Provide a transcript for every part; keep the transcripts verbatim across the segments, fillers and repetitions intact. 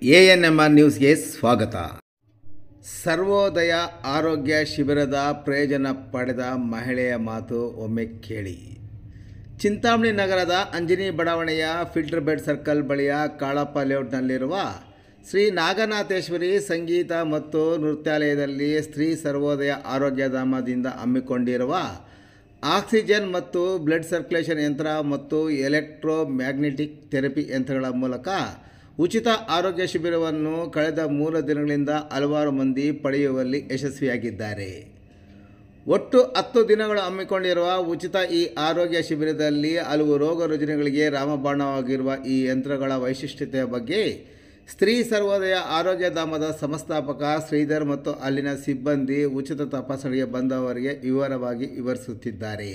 A N M R ನ್ಯೂಸ್ಗೆ ಸ್ವಾಗತ. ಸರ್ವೋದಯ ಆರೋಗ್ಯ ಶಿಬಿರದ ಪ್ರಯೋಜನ ಪಡೆದ ಮಹಿಳೆಯ ಮಾತು ಒಮ್ಮೆ ಕೇಳಿ. ಚಿಂತಾಮಣಿ ನಗರದ ಅಂಜನಿ ಬಡಾವಣೆಯ ಫಿಲ್ಟರ್ ಬೆಡ್ ಸರ್ಕಲ್ ಬಳಿಯ ಕಾಳಪ್ಪ ಲೇಔಟ್ನಲ್ಲಿರುವ ಶ್ರೀ ನಾಗನಾಥೇಶ್ವರಿ ಸಂಗೀತ ಮತ್ತು ನೃತ್ಯಾಲಯದಲ್ಲಿ ಸ್ತ್ರೀ ಸರ್ವೋದಯ ಆರೋಗ್ಯಧಾಮದಿಂದ ಹಮ್ಮಿಕೊಂಡಿರುವ ಆಕ್ಸಿಜನ್ ಮತ್ತು ಬ್ಲಡ್ ಸರ್ಕ್ಯುಲೇಷನ್ ಯಂತ್ರ ಮತ್ತು ಎಲೆಕ್ಟ್ರೋ ಮ್ಯಾಗ್ನೆಟಿಕ್ ಥೆರಪಿ ಯಂತ್ರಗಳ ಮೂಲಕ ಉಚಿತ ಆರೋಗ್ಯ ಶಿಬಿರವನ್ನು ಕಳೆದ ಮೂರು ದಿನಗಳಿಂದ ಹಲವಾರು ಮಂದಿ ಪಡೆಯುವಲ್ಲಿ ಯಶಸ್ವಿಯಾಗಿದ್ದಾರೆ. ಒಟ್ಟು ಹತ್ತು ದಿನಗಳು ಹಮ್ಮಿಕೊಂಡಿರುವ ಉಚಿತ ಈ ಆರೋಗ್ಯ ಶಿಬಿರದಲ್ಲಿ ಹಲವು ರೋಗ ರುಜಿನಗಳಿಗೆ ರಾಮಬಾಣವಾಗಿರುವ ಈ ಯಂತ್ರಗಳ ವೈಶಿಷ್ಟ್ಯತೆಯ ಬಗ್ಗೆ ಸ್ತ್ರೀ ಸರ್ವೋದಯ ಆರೋಗ್ಯಧಾಮದ ಸಂಸ್ಥಾಪಕ ಶ್ರೀಧರ್ ಮತ್ತು ಅಲ್ಲಿನ ಸಿಬ್ಬಂದಿ ಉಚಿತ ತಪಾಸಣೆಗೆ ಬಂದವರಿಗೆ ವಿವರವಾಗಿ ವಿವರಿಸುತ್ತಿದ್ದಾರೆ.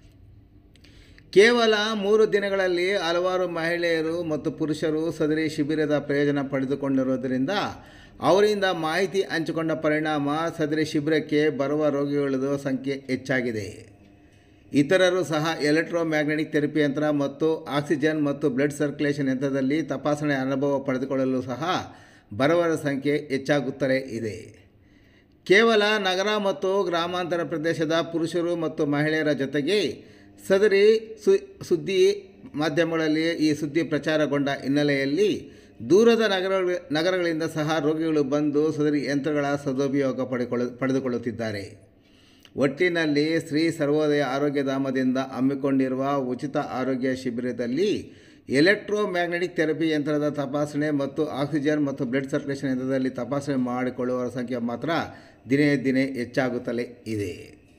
ಕೇವಲ ಮೂರು ದಿನಗಳಲ್ಲಿ ಹಲವಾರು ಮಹಿಳೆಯರು ಮತ್ತು ಪುರುಷರು ಸದರಿ ಶಿಬಿರದ ಪ್ರಯೋಜನ ಪಡೆದುಕೊಂಡಿರುವುದರಿಂದ ಅವರಿಂದ ಮಾಹಿತಿ ಹಂಚಿಕೊಂಡ ಪರಿಣಾಮ ಸದರಿ ಶಿಬಿರಕ್ಕೆ ಬರುವ ರೋಗಿಗಳದು ಸಂಖ್ಯೆ ಹೆಚ್ಚಾಗಿದೆ. ಇತರರು ಸಹ ಎಲೆಕ್ಟ್ರೋ ಮ್ಯಾಗ್ನೆಟಿಕ್ ಥೆರಪಿ ಯಂತ್ರ ಮತ್ತು ಆಕ್ಸಿಜನ್ ಮತ್ತು ಬ್ಲಡ್ ಸರ್ಕ್ಯುಲೇಷನ್ ಯಂತ್ರದಲ್ಲಿ ತಪಾಸಣೆ ಅನುಭವ ಪಡೆದುಕೊಳ್ಳಲು ಸಹ ಬರುವವರ ಸಂಖ್ಯೆ ಹೆಚ್ಚಾಗುತ್ತಲೇ ಇದೆ. ಕೇವಲ ನಗರ ಮತ್ತು ಗ್ರಾಮಾಂತರ ಪ್ರದೇಶದ ಪುರುಷರು ಮತ್ತು ಮಹಿಳೆಯರ ಜೊತೆಗೆ ಸದರಿ ಸು ಸುದ್ದಿ ಮಾಧ್ಯಮಗಳಲ್ಲಿ ಈ ಸುದ್ದಿ ಪ್ರಚಾರಗೊಂಡ ಹಿನ್ನೆಲೆಯಲ್ಲಿ ದೂರದ ನಗರ ನಗರಗಳಿಂದ ಸಹ ರೋಗಿಗಳು ಬಂದು ಸದರಿ ಯಂತ್ರಗಳ ಸದುಪಯೋಗ ಪಡೆಕೊಳ್ಳ ಪಡೆದುಕೊಳ್ಳುತ್ತಿದ್ದಾರೆ. ಒಟ್ಟಿನಲ್ಲಿ ಶ್ರೀ ಸರ್ವೋದಯ ಆರೋಗ್ಯಧಾಮದಿಂದ ಹಮ್ಮಿಕೊಂಡಿರುವ ಉಚಿತ ಆರೋಗ್ಯ ಶಿಬಿರದಲ್ಲಿ ಎಲೆಕ್ಟ್ರೋ ಮ್ಯಾಗ್ನೆಟಿಕ್ ಥೆರಪಿ ಯಂತ್ರದ ತಪಾಸಣೆ ಮತ್ತು ಆಕ್ಸಿಜನ್ ಮತ್ತು ಬ್ಲಡ್ ಸರ್ಕ್ಯುಲೇಷನ್ ಯಂತ್ರದಲ್ಲಿ ತಪಾಸಣೆ ಮಾಡಿಕೊಳ್ಳುವವರ ಸಂಖ್ಯೆ ಮಾತ್ರ ದಿನೇ ದಿನೇ ಹೆಚ್ಚಾಗುತ್ತಲೇ ಇದೆ.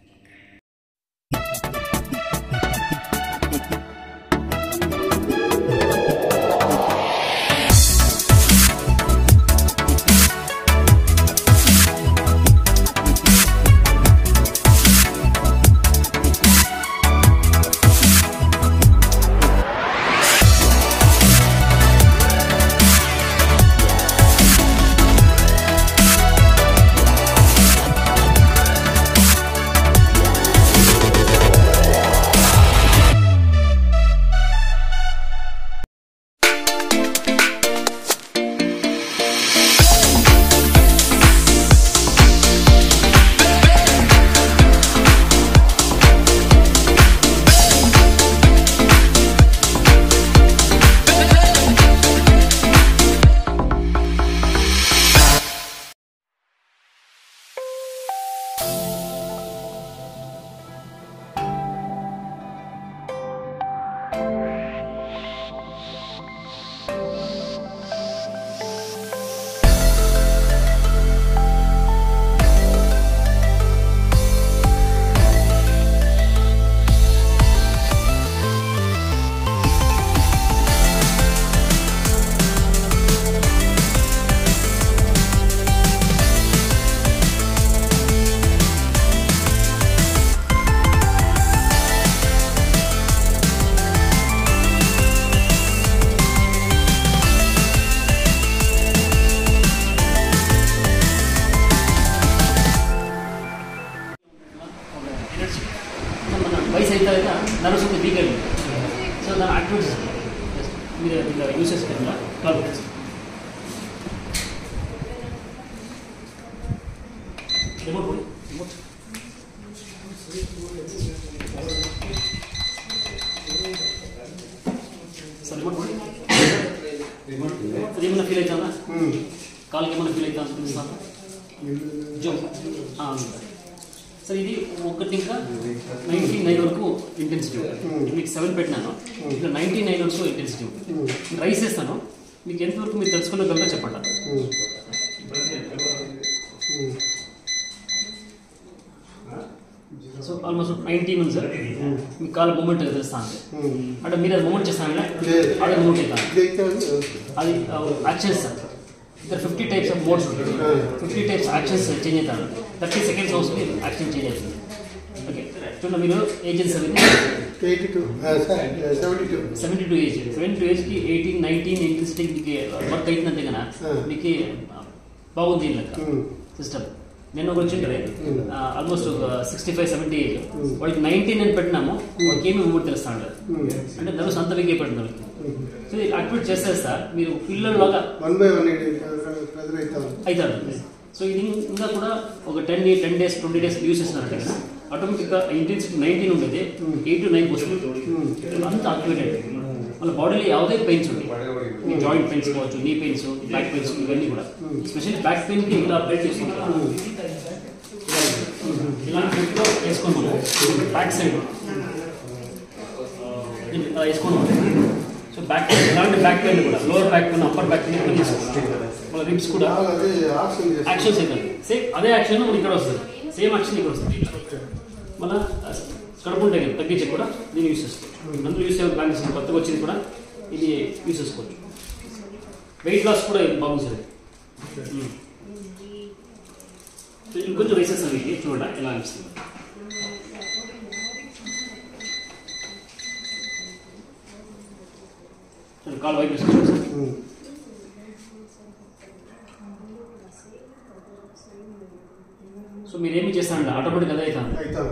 ವಯಸ್ಸು ಐತಾ ಐತಾ ನಾನು ಸ್ವಲ್ಪ ವೀಕಾಗಿ ಸೊ ನಾನು ಆಕ್ಟಿವಿಟೀಸ್ మీరు ఇలా యూస్ చేసుకుంటున్నా కాదు remote remote sir remote remote ఏమైనా ఫీల్ అవుతుందా కాళ్ళకి ఏమైనా ఫీల్ అవుతా అనిపిస్తుందా జో సార్ ఇది ఒకటి ఇంకా నైన్టీ నైన్ వరకు ఇంటెన్సిటీ మీకు సెవెన్ పెట్టినాను ఇంకా నైన్టీ నైన్ వరకు ఇంటెన్సిటీ రైస్ చేస్తాను మీకు ఎంతవరకు మీరు తెలుసుకోగలగా చెప్పండి. సో ఆల్మోస్ట్ నైన్టీన్ ఉంది సార్ మీకు కాల్ మూమెంట్ తెలుస్తా అంటే అంటే మీరు అది మూమెంట్ చేస్తాను అదే మూమెంట్ అవుతాను అది యాక్షన్ సార్ ఇక్కడ ఫిఫ్టీ టైప్స్ ఆఫ్ మోడ్స్ ఉంటుంది ఫిఫ్టీ టైప్స్ యాక్షన్స్ చేంజ్ అవుతారు థర్టీ సెకండ్స్ అవసరం యాక్షన్ చేంజ్ అవుతుంది. ఓకే చూడండి మీరు ఏజెన్స్ అవి seventy two age seventy two ఏజ్కి ఎయిటీన్ నైన్టీన్ ఇంటెన్సిటీ మీకు వర్క్ అవుతుందంటే కన్నా మీకు బాగుంది లెక్క సిస్టమ్. నేను ఒక వచ్చింటే almost sixty five seventy age వాడికి నైన్టీన్ అని పెట్టినాము వాడికి ఏమి మూమెంట్ తెలుస్తా ఉండదు అంటే నలుసు అంత వీక్ అయిపోయింది వాళ్ళకి సో ఇది యాక్టివేట్ చేస్తే సార్ మీరు పిల్లల్లాగా వన్ బై వన్ అవుతుంది. సో ఇది ఇంకా కూడా ఒక ten ten days twenty days use చేస్తున్నారంటే కదా ఆటోమేటిక్గా ఇంటెన్సిటీ నైన్టీన్ ఉండేది ఎయిట్ టు నైన్ పర్సెంట్ అంత యాక్టివేట్ అవుతుంది. మన బాడీలో ಯಾವುದೇ పెయిన్స్ ఉంటాయి, మీ జాయింట్ పెయిన్స్ కావచ్చు, నీ పెయిన్స్, బ్యాక్ పెయిన్స్, ఇవన్నీ కూడా స్పెషల్లీ బ్యాక్ పెయిన్కి ఇలా అప్లై చేసుకుంటాం. ఇలాంటి ఫిట్లో వేసుకోమను బ్యాక్ సైడ్ ఇలా వేసుకోమను. సో బ్యాక్ పెయిన్ ఇలాంటి బ్యాక్ పెయిన్ కూడా lower back pain upper back pain కూడా తీసుకోవచ్చు. మన రిబ్స్ కూడా యాక్షన్స్ అవుతుంది. సేమ్ అదే యాక్షన్ మనకి ఇక్కడ వస్తుంది, సేమ్ యాక్షన్ ఇక్కడ వస్తుంది. మన కడుపు ఉంటాయి కదా తగ్గించే కూడా దీన్ని యూస్ చేసుకోవచ్చు. అందులో యూస్ చేయాలి బ్యాలెన్స్ కొత్తగా వచ్చింది కూడా ఇది యూస్ చేసుకోవచ్చు. వెయిట్ లాస్ కూడా బాగుంటుంది. ఇంకొంచెం రైసెస్ అవి చూడండి ఎలా అనిపిస్తుంది. కాల్ వైపు వేసుకోవచ్చు. సో మీరేమి చేస్తారండి ఆటోమేటిక్ అదే అవుతుంది.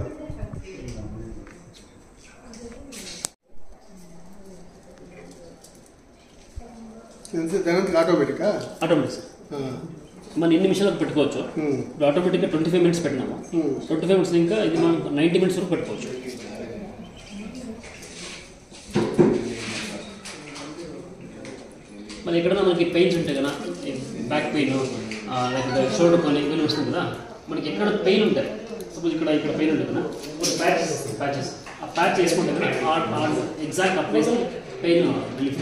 ఆటోమేటిక్ ఆటోమేటిక్ మనం ఎన్ని నిమిషాలకు పెట్టుకోవచ్చు. ఇప్పుడు ఆటోమేటిక్గా ట్వంటీ ఫైవ్ మినిట్స్ పెట్టినాము. ట్వంటీ ఫైవ్ మినిట్స్ ఇంకా ఇది మనం నైంటీ మినిట్స్ వరకు పెట్టుకోవచ్చు. మరి ఎక్కడైనా మనకి పెయిన్స్ ఉంటాయి కదా, బ్యాక్ పెయిన్ లేకపోతే షోల్డర్ పెయిన్ ఇవన్నీ వస్తుంది కదా, మనకి ఎక్కడ పెయిన్ ఉంటాయి. సపోజ్ ఇక్కడ ఇక్కడ పెయిన్ ఉంటుంది కదా, ప్యాచెస్ ప్యాచెస్ ఆ ప్యాచ్ వేసుకుంటే కదా ఎగ్జాక్ట్ ఆ ప్లేస్ పెయిన్ రిలీఫ్.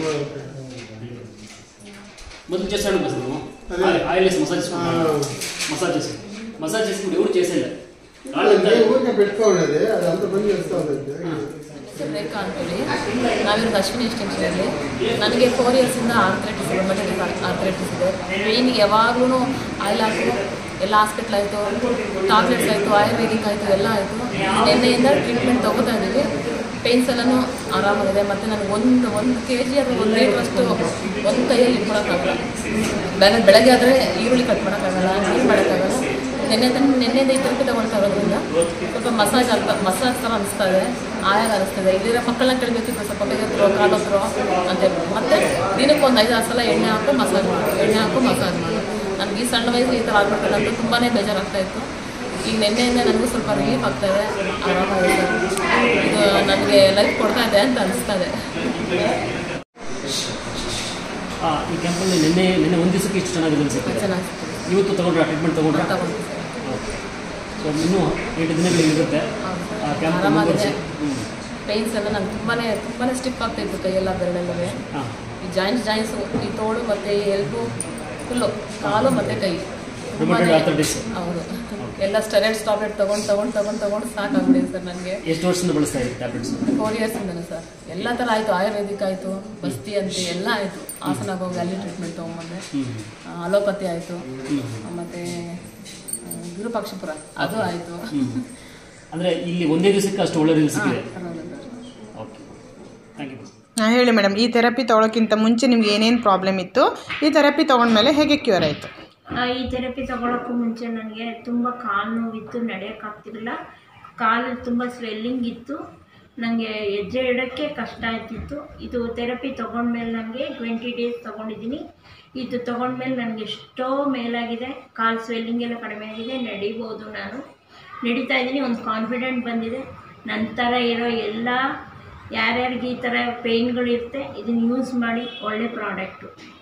మొదలు చేస్తాడు కదా మేము ఆయిల్ వేసి మసాజ్ చేసుకుంటాం. మసాజ్ చేసి మసాజ్ చేసుకుంటే ఎవరు చేసేది పెట్టుకోండి. అది అంత పని చేస్తూ ఉంటుంది. ರೇಖಾ ಅಂತೇಳಿ ನಾವಿರೋದು ಅಶ್ವಿನಿ ಎಕ್ಸ್ಟೆನ್ಷನಲ್ಲಿ. ನನಗೆ ಫೋರ್ ಇಯರ್ಸಿಂದ ಆರ್ಥ್ರೈಟಿಸ್ ರುಮಟೈಟಿಕ್ ಆರ್ಥ್ರೈಟಿಸ್ ಇದೆ. ಪೇಯ್ನಿಗೆ ಯಾವಾಗಲೂ ಆಯಿಲ್ ಹಾಕು ಎಲ್ಲ ಹಾಸ್ಪಿಟ್ಲ್ ಆಯಿತು, ಟಾಬ್ಲೆಟ್ಸ್ ಆಯಿತು, ಆಯುರ್ವೇದಿಕ್ ಆಯಿತು, ಎಲ್ಲ ಆಯಿತು. ನಿನ್ನೆಯಿಂದ ಟ್ರೀಟ್ಮೆಂಟ್ ತೊಗೋತಾ ಇದ್ದೀವಿ. ಪೇಯ್ನ್ಸ್ ಎಲ್ಲನೂ ಆರಾಮಾಗಿದೆ. ಮತ್ತು ನನಗೆ ಒಂದು ಒಂದು ಕೆ ಜಿ ಅಥವಾ ಒಂದು ಲೀಟ್ರಷ್ಟು ಒಂದು ಕೈಯಲ್ಲಿ ಇಟ್ಕೊಳಕ್ಕಾಗಲ್ಲ. ಬೆಳ ಬೆಳಗ್ಗೆ ಆದರೆ ಈರುಳ್ಳಿ ಕಟ್ ಮಾಡೋಕ್ಕಾಗಲ್ಲ, ಏನು ಮಾಡೋಕ್ಕಾಗಲ್ಲ. ನಿನ್ನೆ ನಿನ್ನೆಯಿಂದ ಈ ಥರಕ್ಕೆ ತೊಗೊಳ್ತಾ ಇರೋದ್ರಿಂದ ಸ್ವಲ್ಪ ಮಸಾಜ್ ಅಂತ ಮಸಾಜ್ ಥರ ಅನಿಸ್ತಾ ಇದೆ, ಆಯಾಗ ಅನಿಸ್ತದೆ. ಇಲ್ಲಿರೋ ಮಕ್ಕಳನ್ನ ಕೇಳಬೇಕಿತ್ತು ಸ್ವಲ್ಪ ಬೇಗತ್ರೋ ಕಾಲತ್ರೋ ಅಂತೇಳಿ. ಮತ್ತು ದಿನಕ್ಕೆ ಒಂದು ಐದು ಆರು ಸಲ ಎಣ್ಣೆ ಹಾಕು ಮಸಾಜ್ ಮಾಡು, ಎಣ್ಣೆ ಹಾಕು ಮಸಾಜ್ ಮಾಡು. ನನಗೆ ಈ ಸಣ್ಣ ವಯಸ್ಸು ಈ ಥರ ಆಗ್ಬಿಡ್ತದೆ ಅಂತ ತುಂಬಾ ಬೇಜಾರಾಗ್ತಾಯಿತ್ತು. ಈಗ ನಿನ್ನೆಯಿಂದ ನನಗೂ ಸ್ವಲ್ಪ ರಿಲೀಫ್ ಆಗ್ತಾಯಿದೆ, ಆರಾಮಾಗಿದೆ. ಇದು ನನಗೆ ಲೈಫ್ ಕೊಡ್ತಾ ಇದೆ ಅಂತ ಅನಿಸ್ತಾ ಇದೆ. ಈ ಕ್ಯಾಂಪಲ್ಲಿ ನಿನ್ನೆ ನಿನ್ನೆ ಒಂದು ದಿವಸಕ್ಕೆ ಇಷ್ಟು ಚೆನ್ನಾಗಿದೆ ಅನಿಸುತ್ತೆ. ಚೆನ್ನಾಗಿತ್ತು. ಇವತ್ತು ತೊಗೊಂಡ್ರೆ ಟ್ರೀಟ್ಮೆಂಟ್ ತೊಗೊಂಡ್ರೆ ತಗೊಂಡು ಸೊ ಇನ್ನೂ ಎಂಟು ದಿನಗಳು ಇರುತ್ತೆ ಆ ಕ್ಯಾಂಪ್. ಆರಾಮಾಗಿದೆ. ಪೇಯ್ನ್ಸ್ ಎಲ್ಲ ನಂಗೆ ತುಂಬಾ ತುಂಬಾ ಸ್ಟಿಫ್ ಆಗ್ತಾಯಿತ್ತು ಕೈಯೆಲ್ಲ ಬೆರಳೆಲ್ಲವೇ. ಈ ಜಾಯಿಂಟ್ಸ್ ಜಾಯಿಂಟ್ಸು ಈ ತೋಳು ಮತ್ತು ಈ ಎಲ್ಬು ಫುಲ್ಲು ಕಾಲು ಮತ್ತು ಕೈ ಹೌದು. ಎಲ್ಲ ಸ್ಟೆರಾಯ್ಡ್ಸ್ ಟ್ಯಾಬ್ಲೆಟ್ ತೊಗೊಂಡು ತೊಗೊಂಡು ತೊಗೊಂಡು ತೊಗೊಂಡು ಸಾಕಾಗ್ಬಿಟ್ಟಿದೆ ಸರ್ ನನಗೆ. ಎಷ್ಟು ವರ್ಷದಿಂದ ಬಳಸ್ತಾ ಇದ್ದೀವಿ ಟ್ಯಾಬ್ಲೆಟ್ಸ್? Four ಇಯರ್ಸಿಂದನೇ sir. ಎಲ್ಲ ಥರ ಆಯಿತು, ಆಯುರ್ವೇದಿಕ್ ಆಯಿತು, ಬಸ್ತಿ ಅಂತ ಎಲ್ಲ ಆಯಿತು. ಹಾಸನಾಗ ಹೋಗಿ ಅಲ್ಲಿ ಟ್ರೀಟ್ಮೆಂಟ್ ತೊಗೊಂಬಂದೆ. ಅಲೋಪತಿ ಆಯಿತು, ಮತ್ತು ವಿರೂಪಾಕ್ಷಪುರ ಅದು ಆಯಿತು. ಅಂದರೆ ಇಲ್ಲಿ ಒಂದೇ ದಿವಸಕ್ಕೆ ಅಷ್ಟು ಒಳ್ಳೆ ರಿಸಲ್ಟ್ ಸಿಕ್ಕಿದೆ. Okay, thank you. ಹಾಂ ಹೇಳಿ ಮೇಡಮ್, ಈ ಥೆರಪಿ ತೊಗೊಳೋಕ್ಕಿಂತ ಮುಂಚೆ ನಿಮ್ಗೆ ಏನೇನು ಪ್ರಾಬ್ಲಮ್ ಇತ್ತು, ಈ ಥೆರಪಿ ತೊಗೊಂಡ್ಮೇಲೆ ಹೇಗೆ ಕ್ಯೂರ್ ಆಯಿತು? ಈ ಥೆರಪಿ ತೊಗೊಳೋಕ್ಕೂ ಮುಂಚೆ ನನಗೆ ತುಂಬ ಕಾಲು ನೋವಿತ್ತು, ನಡೆಯೋಕ್ಕಾಗ್ತಿರಲಿಲ್ಲ. ಕಾಲು ತುಂಬ ಸ್ವೆಲ್ಲಿಂಗ್ ಇತ್ತು, ನನಗೆ ಹೆಜ್ಜೆ ಇಡೋಕ್ಕೆ ಕಷ್ಟ ಆಗ್ತಿತ್ತು. ಇದು ಥೆರಪಿ ತೊಗೊಂಡ್ಮೇಲೆ ನನಗೆ ಟ್ವೆಂಟಿ ಡೇಸ್ ತೊಗೊಂಡಿದ್ದೀನಿ. ಇದು ತೊಗೊಂಡ್ಮೇಲೆ ನನಗೆ ಎಷ್ಟೋ ಮೇಲಾಗಿದೆ. ಕಾಲು ಸ್ವೆಲ್ಲಿಂಗ್ ಎಲ್ಲ ಕಡಿಮೆ ಆಗಿದೆ, ನಡಿಬೋದು, ನಾನು ನಡೀತಾ ಇದ್ದೀನಿ. ಒಂದು ಕಾನ್ಫಿಡೆಂಟ್ ಬಂದಿದೆ. ನನ್ನ ಥರ ಇರೋ ಎಲ್ಲ ಯಾರ್ಯಾರಿಗೆ ಈ ಥರ ಪೇಯ್ನ್ಗಳಿರುತ್ತೆ ಇದನ್ನು ಯೂಸ್ ಮಾಡಿ, ಒಳ್ಳೆ ಪ್ರಾಡಕ್ಟು.